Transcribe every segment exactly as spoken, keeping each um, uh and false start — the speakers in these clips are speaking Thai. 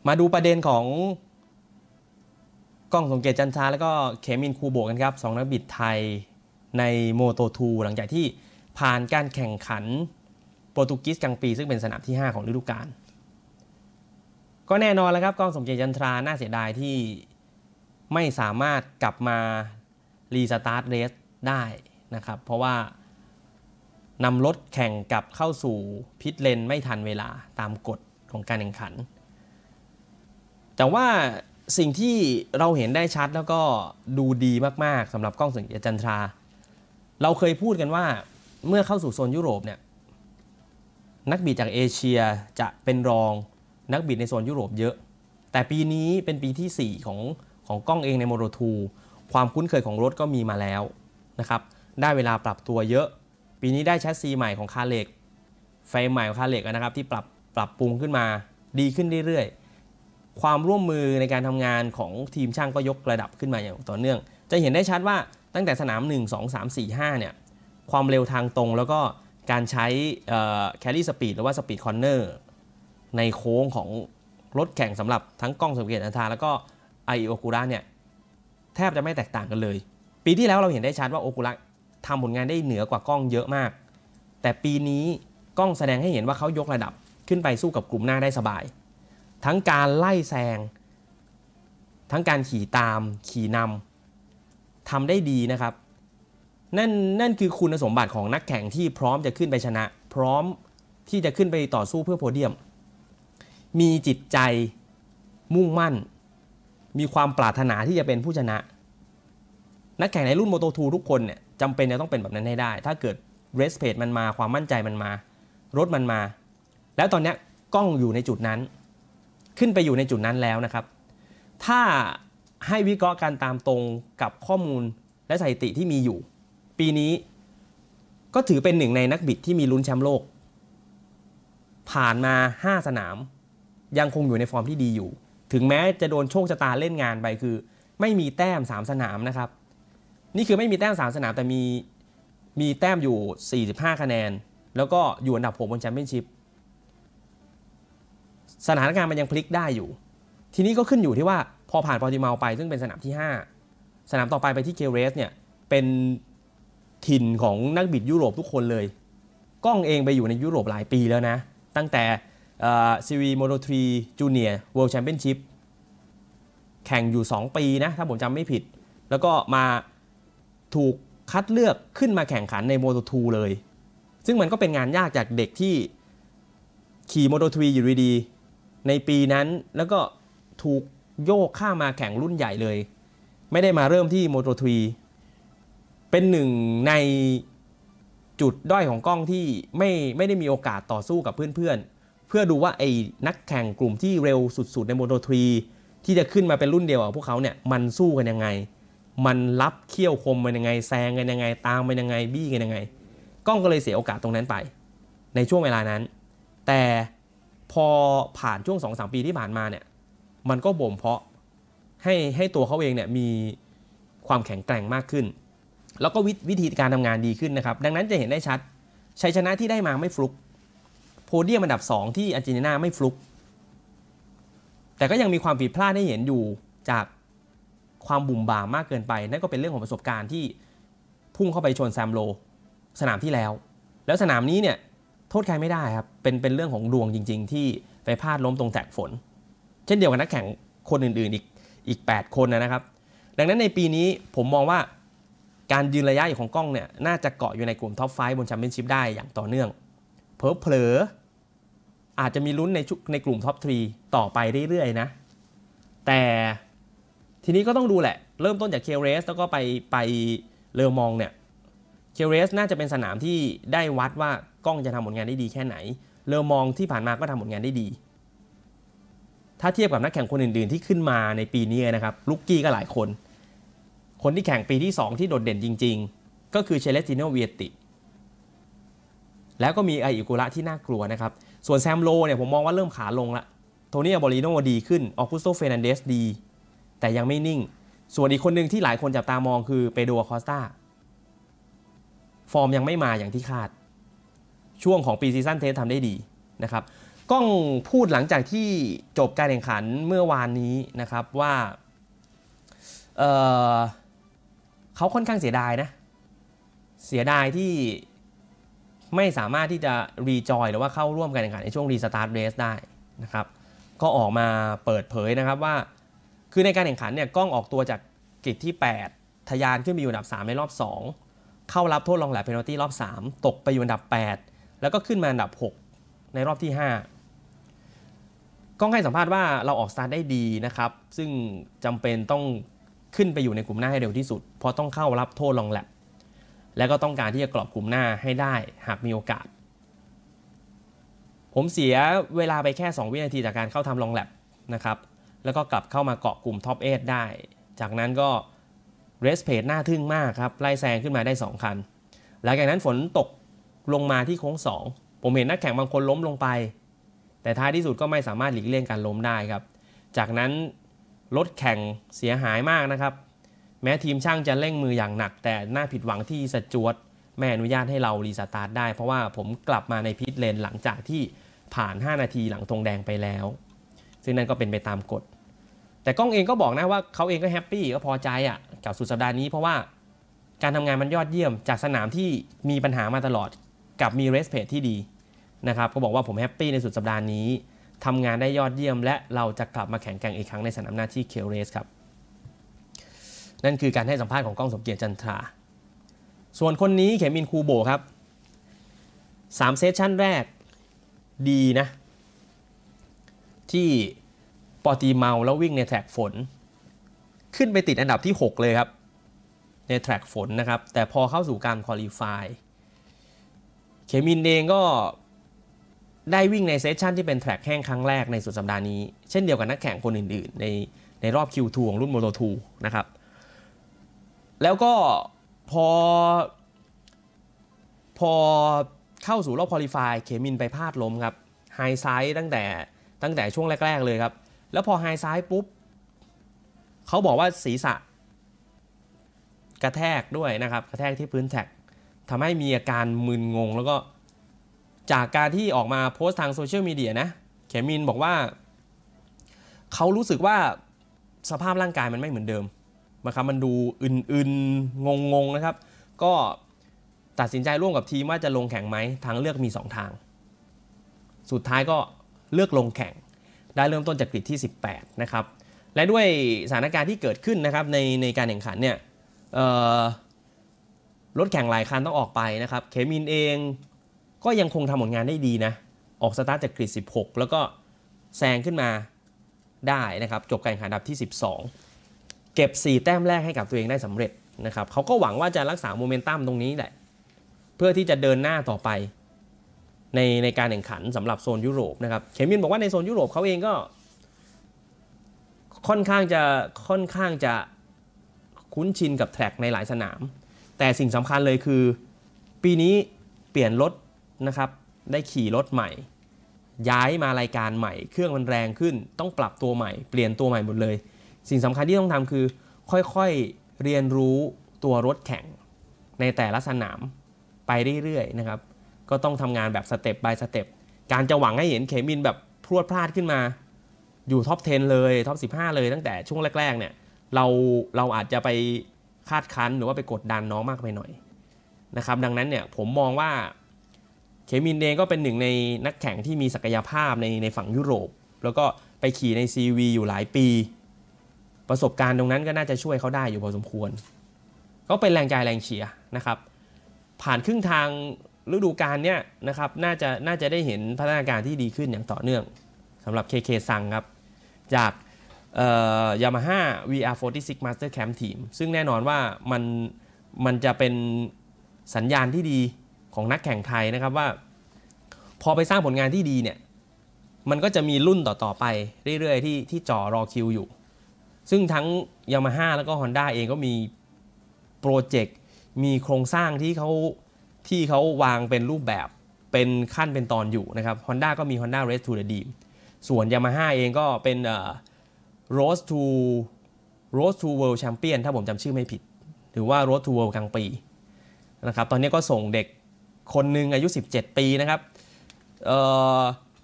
มาดูประเด็นของก้องสงเกตจันทราแล้วก็เขมินคูโบกันครับสองนักบิดไทยในโมโตทูหลังจากที่ผ่านการแข่งขันโปรตุเกสกลางปีซึ่งเป็นสนามที่ห้าของฤดูกาลก็แน่นอนแล้วครับก้องสงเกตจันทราน่าเสียดายที่ไม่สามารถกลับมารีสตาร์ทเรสได้นะครับเพราะว่านำรถแข่งกลับเข้าสู่พิทเลนไม่ทันเวลาตามกฎของการแข่งขันแต่ว่าสิ่งที่เราเห็นได้ชัดแล้วก็ดูดีมากๆสำหรับก้องสงเกตจันทราเราเคยพูดกันว่าเมื่อเข้าสู่โซนยุโรปเนี่ยนักบิดจากเอเชียจะเป็นรองนักบิดในโซนยุโรปเยอะแต่ปีนี้เป็นปีที่สี่ของของก้องเองในโมโตทูความคุ้นเคยของรถก็มีมาแล้วนะครับได้เวลาปรับตัวเยอะปีนี้ได้แชสซีใหม่ของคาเล็กเฟรมใหม่ของคาเล็กนะครับที่ปรับปรับปรุงขึ้นมาดีขึ้นเรื่อยๆความร่วมมือในการทำงานของทีมช่างก็ยกระดับขึ้นมาอย่างต่อเนื่องจะเห็นได้ชัดว่าตั้งแต่สนามหนึ่ง สอง สาม สี่ ห้าเนี่ยความเร็วทางตรงแล้วก็การใช้แครี่สปีดหรือว่าสปีดคอร์เนอร์ในโค้งของรถแข่งสำหรับทั้งก้องสงเกตจันทราแล้วก็ไอโอกุระเนี่ยแทบจะไม่แตกต่างกันเลยปีที่แล้วเราเห็นได้ชัดว่าโอกุระทำผลงานได้เหนือกว่าก้องเยอะมากแต่ปีนี้ก้องแสดงให้เห็นว่าเขายกระดับขึ้นไปสู้กับกลุ่มหน้าได้สบายทั้งการไล่แซงทั้งการขี่ตามขี่นำทำได้ดีนะครับนั่นนั่นคือคุณสมบัติของนักแข่งที่พร้อมจะขึ้นไปชนะพร้อมที่จะขึ้นไปต่อสู้เพื่อโพเดียมมีจิตใจมุ่งมั่นมีความปรารถนาที่จะเป็นผู้ชนะนักแข่งในรุ่นโมโตทูทุกคนเนี่ยจำเป็นจะต้องเป็นแบบนั้นให้ได้ถ้าเกิดเรสเพจมันมาความมั่นใจมันมารถมันมาแล้วตอนนี้ก้องอยู่ในจุดนั้นขึ้นไปอยู่ในจุดนั้นแล้วนะครับถ้าให้วิเคราะห์การตามตรงกับข้อมูลและสถิติที่มีอยู่ปีนี้ก็ถือเป็นหนึ่งในนักบิดที่มีลุ้นแชมป์โลกผ่านมาห้าสนามยังคงอยู่ในฟอร์มที่ดีอยู่ถึงแม้จะโดนโชคชะตาเล่นงานไปคือไม่มีแต้มสามสนามนะครับนี่คือไม่มีแต้มสามสนามแต่มีมีแต้มอยู่สี่สิบห้าคะแนนแล้วก็อยู่อันดับหกบนแชมเปี้ยนชิพสถานการณ์มันยังพลิกได้อยู่ทีนี้ก็ขึ้นอยู่ที่ว่าพอผ่านปอร์ติเมาไปซึ่งเป็นสนามที่ห้าสนามต่อไปไปที่เกเรสเนี่ยเป็นถิ่นของนักบิดยุโรปทุกคนเลยก้องเองไปอยู่ในยุโรปหลายปีแล้วนะตั้งแต่ซีรีส์โมโตทรีจูเนียร์เวิลด์แชมเปี้ยนชิพแข่งอยู่สองปีนะถ้าผมจำไม่ผิดแล้วก็มาถูกคัดเลือกขึ้นมาแข่งขันในโมโตทูเลยซึ่งมันก็เป็นงานยากจากเด็กที่ขี่โมโตทรีอยู่ดีๆในปีนั้นแล้วก็ถูกโยกข้ามมาแข่งรุ่นใหญ่เลยไม่ได้มาเริ่มที่โมโตทรีเป็นหนึ่งในจุดด้อยของก้องที่ไม่ไม่ได้มีโอกาสต่อสู้กับเพื่อนๆเพื่อดูว่าไอ้นักแข่งกลุ่มที่เร็วสุดๆในโมโตทรีที่จะขึ้นมาเป็นรุ่นเดียวกับพวกเขาเนี่ยมันสู้กันยังไงมันรับเขี้ยวคมมันยังไงแซงกันยังไงตามมันยังไงบี้กันยังไงก้องก็เลยเสียโอกาสตรงนั้นไปในช่วงเวลานั้นแต่พอผ่านช่วง สองถึงสาม ปีที่ผ่านมาเนี่ยมันก็บ่มเพาะให้ให้ตัวเขาเองเนี่ยมีความแข็งแกร่งมากขึ้นแล้วก็ ว, วิธีการทำงานดีขึ้นนะครับดังนั้นจะเห็นได้ชัดชัยชนะที่ได้มาไม่ฟลุกโพเดียมอันดับสองที่อาร์เจนตินาไม่ฟลุกแต่ก็ยังมีความผิดพลาดให้เห็นอยู่จากความบุ่มบ่ามมากเกินไปนั่นก็เป็นเรื่องของประสบการณ์ที่พุ่งเข้าไปชนแซมโลสนามที่แล้วแล้วสนามนี้เนี่ยโทษใครไม่ได้ครับเป็นเป็นเรื่องของดวงจริงๆที่ไปพลาดล้มตรงแตกฝนเช่นเดียวกับนักแข่งคนอื่นๆอีกอีกแปดคนนะครับดังนั้นในปีนี้ผมมองว่าการยืนระยะอยู่ของก้องเนี่ยน่าจะเกาะอยู่ในกลุ่มท็อปไฟว์บนแชมเปี้ยนชิพได้อย่างต่อเนื่องเผลอๆอาจจะมีลุ้นในในกลุ่มท็อปทรีต่อไปเรื่อยๆนะแต่ทีนี้ก็ต้องดูแหละเริ่มต้นจากเคเรสแล้วก็ไปไปเลอมองเนี่ยเคเรสน่าจะเป็นสนามที่ได้วัดว่าก้องจะทำผลงานได้ดีแค่ไหนเลอมองที่ผ่านมาก็ทำผลงานได้ดีถ้าเทียบกับนักแข่งคนอื่นๆที่ขึ้นมาในปีนี้นะครับลุกกี้ก็หลายคนคนที่แข่งปีที่สองที่โดดเด่นจริงๆก็คือเชเลติโนเวียติแล้วก็มีไออิกุระที่น่ากลัวนะครับส่วนแซมโลเนี่ยผมมองว่าเริ่มขาลงละโทนี่อาบอริโนดีขึ้นออกุสโตเฟรนันเดสดีแต่ยังไม่นิ่งส่วนอีกคนหนึ่งที่หลายคนจับตามองคือเปโดรคอสตาฟอร์มยังไม่มาอย่างที่คาดช่วงของปีซีซั่นเทสทำได้ดีนะครับก้องพูดหลังจากที่จบการแข่งขันเมื่อวานนี้นะครับว่า เ, เขาค่อนข้างเสียดายนะเสียดายที่ไม่สามารถที่จะรีจอยหรือว่าเข้าร่วมการแข่งขันในช่วงรีสตาร์ทเรสได้นะครับก็ออกมาเปิดเผยนะครับว่าคือในการแข่งขันเนี่ยก้องออกตัวจากกริดที่แปดทะยานขึ้นไปอยู่อันดับสามในรอบสองเข้ารับโทษลองแลปเพนัลตี้รอบสามตกไปอยู่อันดับแปดแล้วก็ขึ้นมาอันดับหกในรอบที่ห้าก้องให้สัมภาษณ์ว่าเราออกสตาร์ทได้ดีนะครับซึ่งจำเป็นต้องขึ้นไปอยู่ในกลุ่มหน้าให้เร็วที่สุดเพราะต้องเข้ารับโทษลองแลปและก็ต้องการที่จะกรอบกลุ่มหน้าให้ได้หากมีโอกาสผมเสียเวลาไปแค่สองวินาทีจากการเข้าทำลองแลปนะครับแล้วก็กลับเข้ามาเกาะกลุ่มท็อปเอทได้จากนั้นก็เรสเพจน่าทึ่งมากครับไล่แซงขึ้นมาได้สองคันหลังจากนั้นฝนตกลงมาที่โค้งสองผมเห็นนักแข่งบางคนล้มลงไปแต่ท้ายที่สุดก็ไม่สามารถหลีกเลี่ยงการล้มได้ครับจากนั้นรถแข่งเสียหายมากนะครับแม้ทีมช่างจะเร่งมืออย่างหนักแต่น่าผิดหวังที่สจ๊วตไม่อนุญาตให้เรารีสตาร์ทได้เพราะว่าผมกลับมาในพิทเลนหลังจากที่ผ่านห้านาทีหลังธงแดงไปแล้วซึ่งนั่นก็เป็นไปตามกฎแต่ก้องเองก็บอกนะว่าเขาเองก็แฮปปี้ก็พอใจอ่ะกับสุดสัปดาห์นี้เพราะว่าการทำงานมันยอดเยี่ยมจากสนามที่มีปัญหามาตลอดกับมีเรสเพจที่ดีนะครับก็บอกว่าผมแฮปปี้ในสุดสัปดาห์นี้ทำงานได้ยอดเยี่ยมและเราจะกลับมาแข่งกันอีกครั้งในสนามหน้าที่เคลเรสครับนั่นคือการให้สัมภาษณ์ของก้องสมเกียรติจันทราส่วนคนนี้เขมินคูโบครับสามเซสชั่นแรกดีนะที่ปอตีเมาแล้ววิ่งในแทร็กฝนขึ้นไปติดอันดับที่หกเลยครับในแทร็กฝนนะครับแต่พอเข้าสู่การควอลิฟายเขมินเองก็ได้วิ่งในเซสชั่นที่เป็นแทร็กแห้งครั้งแรกในสุดสัปดาห์นี้เช่นเดียวกับนักแข่งคนอื่นๆในในรอบ คิว ทู ของรุ่น โมโต ทู นะครับแล้วก็พอพอเข้าสู่รอบควอลิฟายเขมินไปพลาดล้มครับไฮไซด์ตั้งแต่ตั้งแต่ช่วงแรกๆเลยครับแล้วพอไฮไซด์ปุ๊บเขาบอกว่าศีรษะกระแทกด้วยนะครับกระแทกที่พื้นแท็กทำให้มีอาการมึนงงแล้วก็จากการที่ออกมาโพสต์ทางโซเชียลมีเดียนะเขมินบอกว่าเขารู้สึกว่าสภาพร่างกายมันไม่เหมือนเดิมนะครับมันดูอึนๆงงๆนะครับก็ตัดสินใจร่วมกับทีมว่าจะลงแข่งไหมทางเลือกมีสองทางสุดท้ายก็เลือกลงแข่งได้เริ่มต้นจากกริดที่สิบแปดนะครับและด้วยสถานการณ์ที่เกิดขึ้นนะครับในในการแข่งขันเนี่ยรถแข่งหลายคันต้องออกไปนะครับเขมินเองก็ยังคงทำผลงานได้ดีนะออกสตาร์ทจากกริดสิบหกแล้วก็แซงขึ้นมาได้นะครับจบการแข่งขันอันดับที่สิบสองเก็บสี่แต้มแรกให้กับตัวเองได้สำเร็จนะครับเขาก็หวังว่าจะรักษาโมเมนตัมตรงนี้แหละเพื่อที่จะเดินหน้าต่อไปในในการแข่งขันสำหรับโซนยุโรปนะครับเขมินบอกว่าในโซนยุโรปเขาเองก็ค่อนข้างจะค่อนข้างจะคุ้นชินกับแทร็กในหลายสนามแต่สิ่งสำคัญเลยคือปีนี้เปลี่ยนรถนะครับได้ขี่รถใหม่ย้ายมารายการใหม่เครื่องมันแรงขึ้นต้องปรับตัวใหม่เปลี่ยนตัวใหม่หมดเลยสิ่งสำคัญที่ต้องทำคือค่อยๆเรียนรู้ตัวรถแข่งในแต่ละสนามไปเรื่อยๆนะครับก็ต้องทำงานแบบสเต็ป by สเต็ปการจะหวังให้เห็นเขมินแบบพรวดพลาดขึ้นมาอยู่ท็อปสิบเลยท็อปสิบห้าเลยตั้งแต่ช่วงแรกๆเนี่ยเราเราอาจจะไปคาดคั้นหรือว่าไปกดดันน้องมากไปหน่อยนะครับดังนั้นเนี่ยผมมองว่าเขมินเองก็เป็นหนึ่งในนักแข่งที่มีศักยภาพในในฝั่งยุโรปแล้วก็ไปขี่ใน ซี วี อยู่หลายปีประสบการณ์ตรงนั้นก็น่าจะช่วยเขาได้อยู่พอสมควรก็เป็นแรงใจแรงเชียร์นะครับผ่านครึ่งทางฤดูกาลเนี้ยนะครับน่าจะน่าจะได้เห็นพัฒนาการที่ดีขึ้นอย่างต่อเนื่องสำหรับ เค เค ซังครับจากยามาฮ่า วี อาร์ โฟร์ตี้ซิกซ์ Master Camp Team ซึ่งแน่นอนว่ามันมันจะเป็นสัญญาณที่ดีของนักแข่งไทยนะครับว่าพอไปสร้างผลงานที่ดีเนี่ยมันก็จะมีรุ่นต่อๆไปเรื่อยๆที่ที่จ่อรอคิวอยู่ซึ่งทั้ง Yamaha แล้วก็ Honda เองก็มีโปรเจกต์มีโครงสร้างที่เขาที่เขาวางเป็นรูปแบบเป็นขั้นเป็นตอนอยู่นะครับ Honda ก็มี Honda Race to the Dream ส่วน Yamaha เองก็เป็น Road to Road to World Champion ถ้าผมจำชื่อไม่ผิดหรือว่า Road to World กลางปีนะครับตอนนี้ก็ส่งเด็กคนหนึ่งอายุสิบเจ็ดปีนะครับ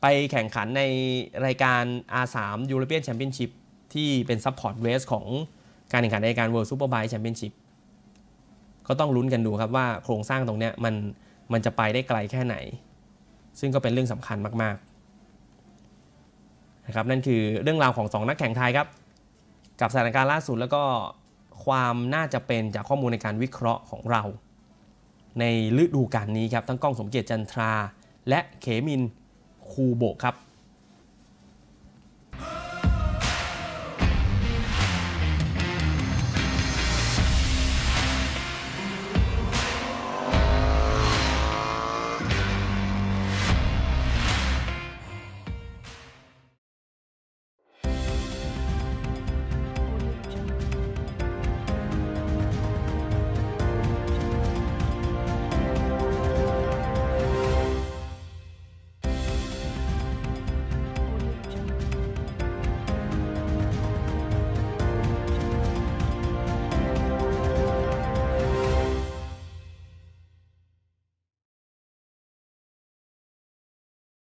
ไปแข่งขันในรายการ อาร์ ทรี European Championship ที่เป็น Support Race ของการแข่งขันในรายการ World Superbike Championship ก็ต้องลุ้นกันดูครับว่าโครงสร้างตรงเนี้ยมันมันจะไปได้ไกลแค่ไหนซึ่งก็เป็นเรื่องสำคัญมากๆนะครับนั่นคือเรื่องราวของสองนักแข่งไทยครับกับสถานการณ์ล่าสุดแล้วก็ความน่าจะเป็นจากข้อมูลในการวิเคราะห์ของเราในฤดูกาลนี้ครับทั้งก้องสมเกียรติจันทราและเขมินคูโบะครับ